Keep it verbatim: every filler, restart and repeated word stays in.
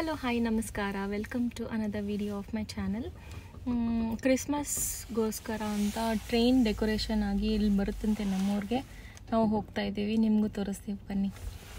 Hello hi ನಮಸ್ಕಾರ welcome to another video of my channel. ಕ್ರಿಸ್ಮಸ್ಗೋಸ್ಕರ ಅಂತ ಟ್ರೈನ್ ಡೆಕೋರೇಷನ್ ಆಗಿ ಇಲ್ಲಿ ಬರುತ್ತಂತೆ ನಮ್ಮೂರಿಗೆ. ನಾವು ಹೋಗ್ತಾ ಇದ್ದೀವಿ, ನಿಮಗೂ ತೋರಿಸ್ತೀವಿ ಬನ್ನಿ.